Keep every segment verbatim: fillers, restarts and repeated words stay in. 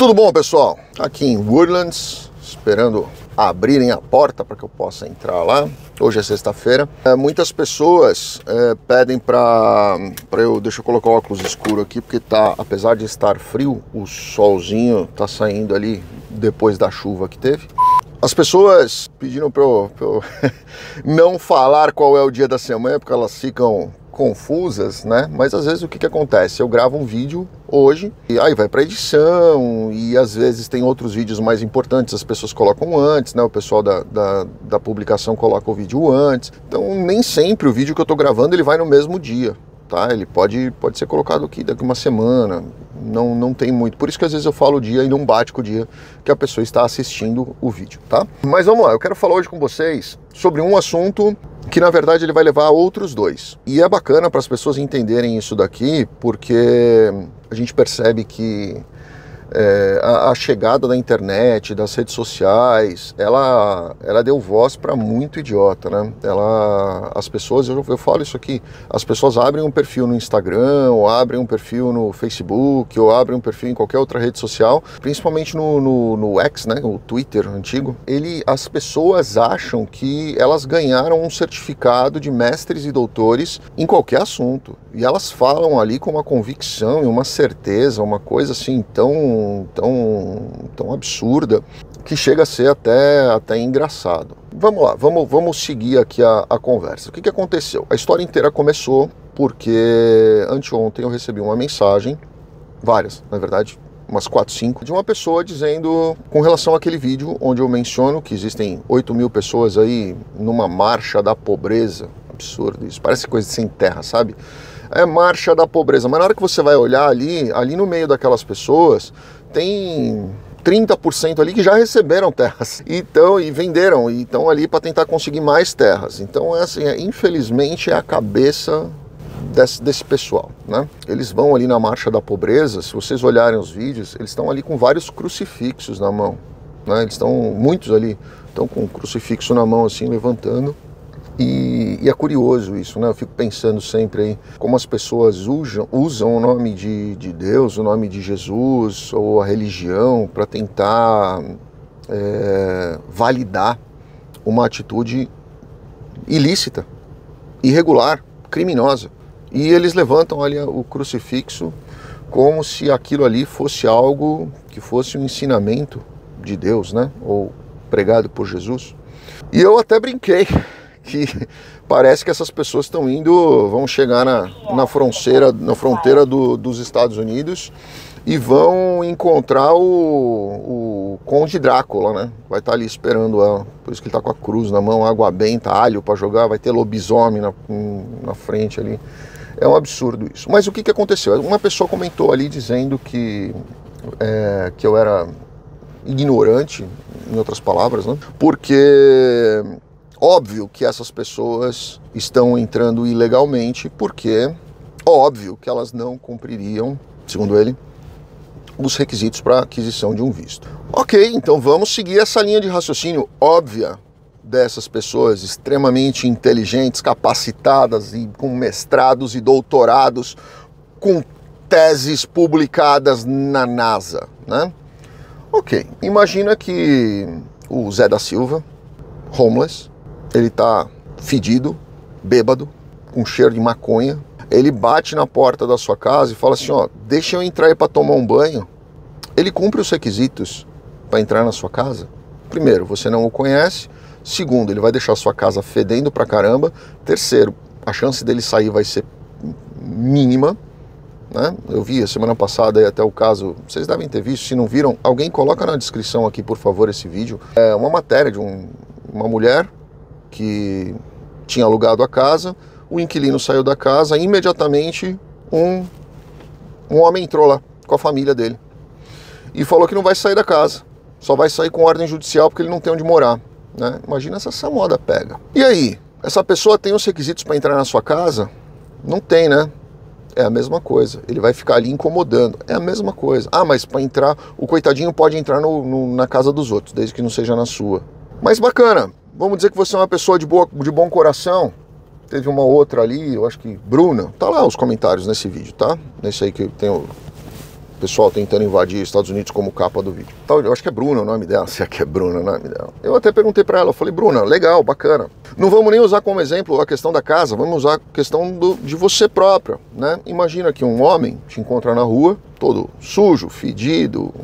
Tudo bom, pessoal? Aqui em Woodlands, esperando abrirem a porta para que eu possa entrar lá. Hoje é sexta-feira. É, muitas pessoas é, pedem para eu... Deixa eu colocar o óculos escuro aqui, porque tá, apesar de estar frio, o solzinho tá saindo ali depois da chuva que teve. As pessoas pediram para eu, pra eu não falar qual é o dia da semana, porque elas ficam confusas, né? Mas às vezes o que que acontece? Eu gravo um vídeo hoje e aí vai para edição, e às vezes tem outros vídeos mais importantes, as pessoas colocam antes, né? O pessoal da, da, da publicação coloca o vídeo antes. Então nem sempre o vídeo que eu tô gravando ele vai no mesmo dia, tá? Ele pode, pode ser colocado aqui daqui uma semana, não, não tem muito. Por isso que às vezes eu falo o dia e não bate com o dia que a pessoa está assistindo o vídeo, tá? Mas vamos lá, eu quero falar hoje com vocês sobre um assunto que na verdade ele vai levar a outros dois. E é bacana para as pessoas entenderem isso daqui, porque a gente percebe que é, a, a chegada da internet, das redes sociais, ela, ela deu voz para muito idiota, né? Ela, as pessoas, eu, eu falo isso aqui, as pessoas abrem um perfil no Instagram, ou abrem um perfil no Facebook, ou abrem um perfil em qualquer outra rede social, principalmente no, no, no X, né? O Twitter antigo. Ele, as pessoas acham que elas ganharam um certificado de mestres e doutores em qualquer assunto. E elas falam ali com uma convicção e uma certeza, uma coisa assim tão tão, tão absurda que chega a ser até, até engraçado. Vamos lá, vamos, vamos seguir aqui a, a conversa. O que que aconteceu? A história inteira começou porque anteontem eu recebi uma mensagem, várias, na verdade, umas quatro, cinco, de uma pessoa dizendo, com relação àquele vídeo onde eu menciono que existem oito mil pessoas aí numa marcha da pobreza. Absurdo isso, parece coisa sem terra, sabe? É marcha da pobreza, mas na hora que você vai olhar ali, ali no meio daquelas pessoas, tem trinta por cento ali que já receberam terras, então, e venderam, e estão ali para tentar conseguir mais terras. Então, é assim, é, infelizmente, é a cabeça desse, desse pessoal, né? Eles vão ali na marcha da pobreza, se vocês olharem os vídeos, eles estão ali com vários crucifixos na mão, né? Eles estão, muitos ali, estão com um crucifixo na mão, assim, levantando. E, e é curioso isso, né? Eu fico pensando sempre aí como as pessoas usam, usam o nome de, de Deus, o nome de Jesus ou a religião para tentar é, validar uma atitude ilícita, irregular, criminosa. E eles levantam ali o crucifixo como se aquilo ali fosse algo que fosse um ensinamento de Deus, né? Ou pregado por Jesus. E eu até brinquei que parece que essas pessoas estão indo, vão chegar na, na fronteira, na fronteira do, dos Estados Unidos e vão encontrar o, o Conde Drácula, né? Vai estar ali esperando ela, por isso que ele está com a cruz na mão, água benta, alho para jogar, vai ter lobisomem na, na frente ali. É um absurdo isso. Mas o que, que aconteceu? Uma pessoa comentou ali dizendo que, é, que eu era ignorante, em outras palavras, né? Porque óbvio que essas pessoas estão entrando ilegalmente porque, óbvio que elas não cumpririam, segundo ele, os requisitos para aquisição de um visto. Ok, então vamos seguir essa linha de raciocínio óbvia dessas pessoas extremamente inteligentes, capacitadas e com mestrados e doutorados, com teses publicadas na NASA, né? Ok, imagina que o Zé da Silva, homeless, ele tá fedido, bêbado, com cheiro de maconha. Ele bate na porta da sua casa e fala assim, ó, deixa eu entrar aí para tomar um banho. Ele cumpre os requisitos para entrar na sua casa? Primeiro, você não o conhece. Segundo, ele vai deixar a sua casa fedendo pra caramba. Terceiro, a chance dele sair vai ser mínima, né? Eu vi a semana passada aí até o caso, vocês devem ter visto, se não viram, alguém coloca na descrição aqui, por favor, esse vídeo. É uma matéria de um, uma mulher que tinha alugado a casa, o inquilino saiu da casa, imediatamente um, um homem entrou lá com a família dele e falou que não vai sair da casa, só vai sair com ordem judicial porque ele não tem onde morar, né? Imagina se essa moda pega. E aí, essa pessoa tem os requisitos para entrar na sua casa? Não tem, né? É a mesma coisa, ele vai ficar ali incomodando, é a mesma coisa. Ah, mas para entrar, o coitadinho pode entrar no, no, na casa dos outros, desde que não seja na sua. Mas bacana, vamos dizer que você é uma pessoa de, boa, de bom coração. Teve uma outra ali, eu acho que Bruna, tá lá os comentários nesse vídeo, tá? Nesse aí que eu tenho pessoal tentando invadir os Estados Unidos como capa do vídeo. Eu acho que é Bruna o nome dela, se é que é Bruna o nome dela. Eu até perguntei pra ela, eu falei, Bruna, legal, bacana. Não vamos nem usar como exemplo a questão da casa, vamos usar a questão do, de você própria, né? Imagina que um homem te encontra na rua, todo sujo, fedido,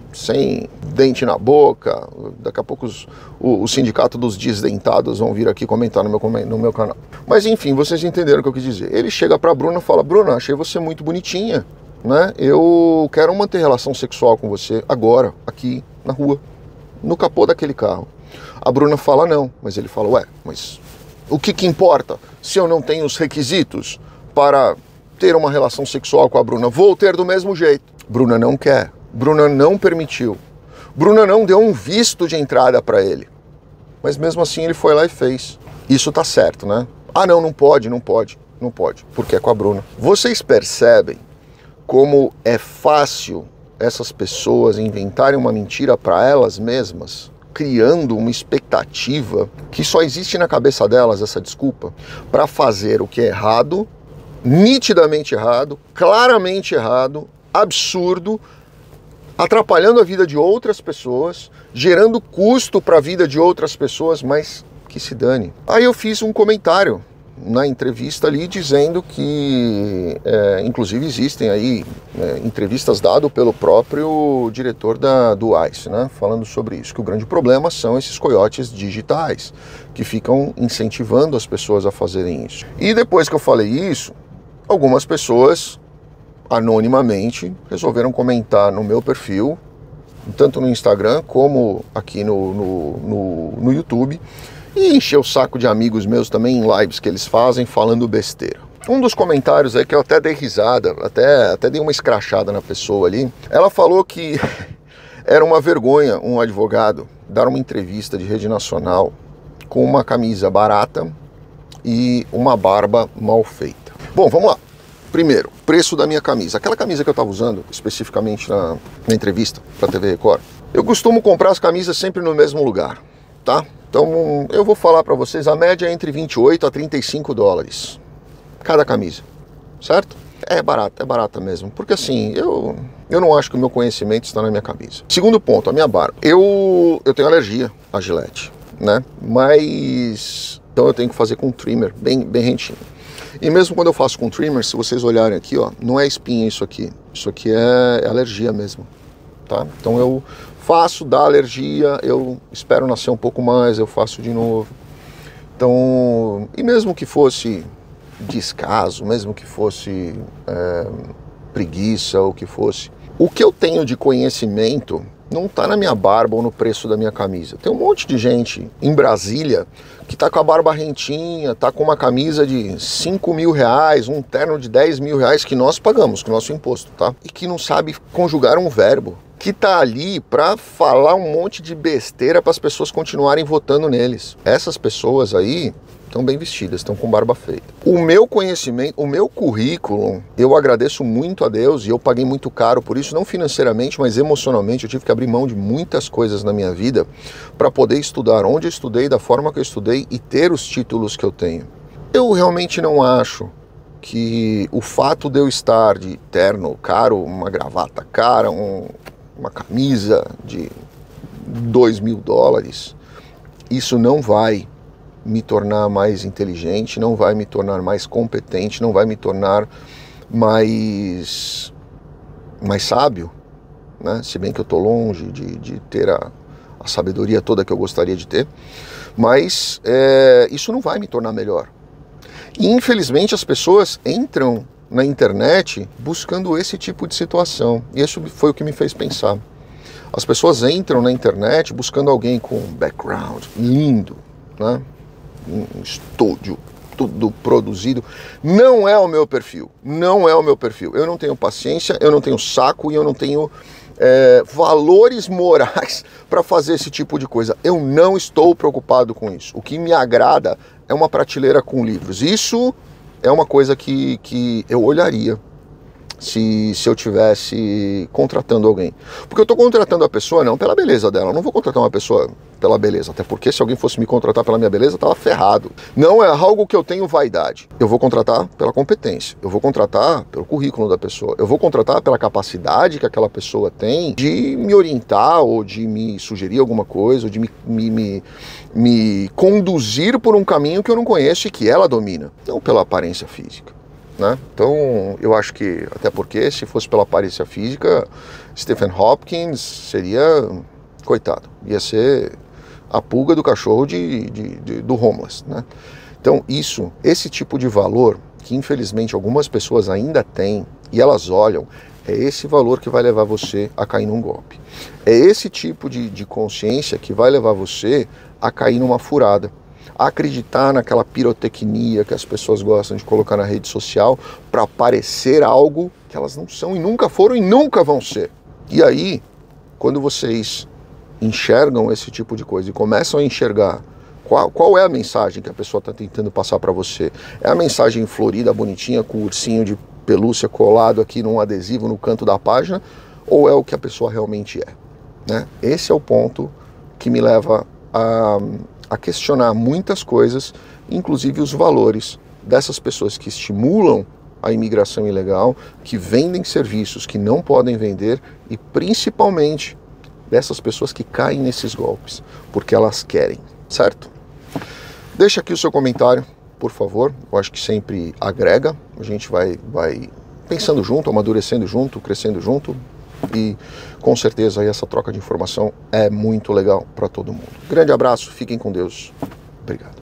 sem dente na boca, daqui a pouco os, o, o sindicato dos desdentados vão vir aqui comentar no meu, no meu canal. Mas enfim, vocês entenderam o que eu quis dizer. Ele chega pra Bruna e fala, Bruna, achei você muito bonitinha, né? Eu quero manter relação sexual com você agora, aqui na rua, no capô daquele carro. A Bruna fala não, mas ele fala, ué, mas o que que importa se eu não tenho os requisitos para ter uma relação sexual com a Bruna? Vou ter do mesmo jeito. Bruna não quer. Bruna não permitiu. Bruna não deu um visto de entrada para ele. Mas mesmo assim ele foi lá e fez. Isso tá certo, né? Ah, não, não pode, não pode, não pode, porque é com a Bruna. Vocês percebem como é fácil essas pessoas inventarem uma mentira para elas mesmas, criando uma expectativa que só existe na cabeça delas, essa desculpa, para fazer o que é errado, nitidamente errado, claramente errado, absurdo, atrapalhando a vida de outras pessoas, gerando custo para a vida de outras pessoas, mas que se dane. Aí eu fiz um comentário na entrevista ali dizendo que, é, inclusive existem aí é, entrevistas dadas pelo próprio diretor da, do ICE, né, falando sobre isso, que o grande problema são esses coiotes digitais, que ficam incentivando as pessoas a fazerem isso. E depois que eu falei isso, algumas pessoas anonimamente resolveram comentar no meu perfil, tanto no Instagram como aqui no, no, no, no YouTube, e encher o saco de amigos meus também em lives que eles fazem falando besteira. Um dos comentários aí que eu até dei risada, até, até dei uma escrachada na pessoa ali, ela falou que era uma vergonha um advogado dar uma entrevista de rede nacional com uma camisa barata e uma barba mal feita. Bom, vamos lá. Primeiro, preço da minha camisa. Aquela camisa que eu estava usando especificamente na, na entrevista para a T V Record, eu costumo comprar as camisas sempre no mesmo lugar, tá? Então eu vou falar para vocês, a média é entre vinte e oito a trinta e cinco dólares cada camisa, certo? É barata, é barata mesmo, porque assim, eu, eu não acho que o meu conhecimento está na minha camisa. Segundo ponto, a minha barba. Eu, eu tenho alergia à Gillette, né? Mas então eu tenho que fazer com trimmer, bem, bem rentinho. E mesmo quando eu faço com trimmer, se vocês olharem aqui, ó, não é espinha isso aqui, isso aqui é, é alergia mesmo, tá? Então eu faço, dá alergia, eu espero nascer um pouco mais, eu faço de novo. Então, e mesmo que fosse descaso, mesmo que fosse é, preguiça ou que fosse, o que eu tenho de conhecimento não está na minha barba ou no preço da minha camisa. Tem um monte de gente em Brasília que tá com a barba rentinha, tá com uma camisa de cinco mil reais, um terno de dez mil reais que nós pagamos com o nosso imposto, tá? E que não sabe conjugar um verbo, que tá ali para falar um monte de besteira para as pessoas continuarem votando neles. Essas pessoas aí estão bem vestidas, estão com barba feita. O meu conhecimento, o meu currículo, eu agradeço muito a Deus e eu paguei muito caro por isso, não financeiramente, mas emocionalmente. Eu tive que abrir mão de muitas coisas na minha vida para poder estudar onde eu estudei, da forma que eu estudei e ter os títulos que eu tenho. Eu realmente não acho que o fato de eu estar de terno caro, uma gravata cara, um, uma camisa de dois mil dólares, isso não vai me tornar mais inteligente, não vai me tornar mais competente, não vai me tornar mais, mais sábio, né? Se bem que eu estou longe de, de ter a, a sabedoria toda que eu gostaria de ter, mas é, isso não vai me tornar melhor. E infelizmente as pessoas entram na internet buscando esse tipo de situação, e isso foi o que me fez pensar. As pessoas entram na internet buscando alguém com um background lindo, né? Um estúdio, tudo produzido. Não é o meu perfil, não é o meu perfil. Eu não tenho paciência, eu não tenho saco e eu não tenho é, valores morais para fazer esse tipo de coisa. Eu não estou preocupado com isso. O que me agrada é uma prateleira com livros. Isso é uma coisa que, que eu olharia. se, se eu tivesse contratando alguém. Porque eu estou contratando a pessoa não pela beleza dela, eu não vou contratar uma pessoa pela beleza, até porque se alguém fosse me contratar pela minha beleza, eu estava ferrado. Não é algo que eu tenho vaidade. Eu vou contratar pela competência, eu vou contratar pelo currículo da pessoa, eu vou contratar pela capacidade que aquela pessoa tem de me orientar, ou de me sugerir alguma coisa, ou de me, me, me, me conduzir por um caminho que eu não conheço e que ela domina, não pela aparência física. Né? Então, eu acho que, até porque, se fosse pela aparência física, Stephen Hopkins seria, coitado, ia ser a pulga do cachorro de, de, de, do homeless. Né? Então, isso, esse tipo de valor, que infelizmente algumas pessoas ainda têm, e elas olham, é esse valor que vai levar você a cair num golpe. É esse tipo de, de consciência que vai levar você a cair numa furada. Acreditar naquela pirotecnia que as pessoas gostam de colocar na rede social para parecer algo que elas não são e nunca foram e nunca vão ser. E aí, quando vocês enxergam esse tipo de coisa e começam a enxergar qual, qual é a mensagem que a pessoa está tentando passar para você, é a mensagem florida, bonitinha, com o ursinho de pelúcia colado aqui num adesivo no canto da página, ou é o que a pessoa realmente é? Né? Esse é o ponto que me leva a... a questionar muitas coisas, inclusive os valores dessas pessoas que estimulam a imigração ilegal, que vendem serviços que não podem vender e principalmente dessas pessoas que caem nesses golpes, porque elas querem, certo? Deixa aqui o seu comentário, por favor, eu acho que sempre agrega, a gente vai, vai pensando junto, amadurecendo junto, crescendo junto, e com certeza aí essa troca de informação é muito legal para todo mundo. Grande abraço, fiquem com Deus. Obrigado.